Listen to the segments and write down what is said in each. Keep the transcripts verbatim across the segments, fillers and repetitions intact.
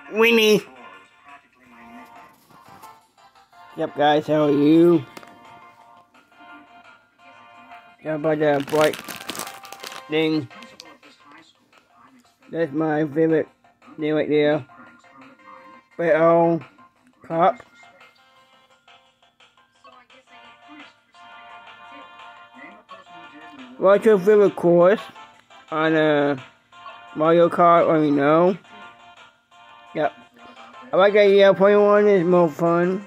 Winnie. Yep, guys, how are you? How about that bright thing? That's my favorite thing right there. But oh, cop. What's your favorite course on uh, Mario Kart? Let me know. Yep. I like that yeah, playing one is more fun.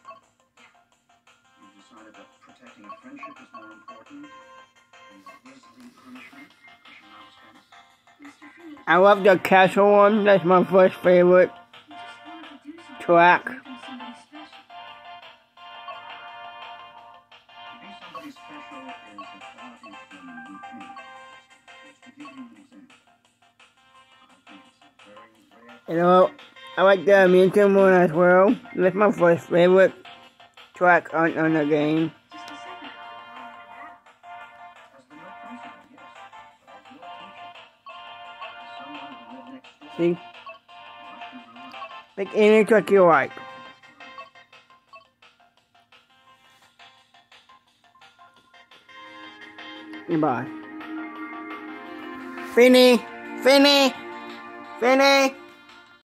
I love the castle one. That's my first favorite track. You know, I like the Mutant one as well. That's my first favorite track on, on the game. See? Pick any track you like. Goodbye. Finny! Finny! Finny!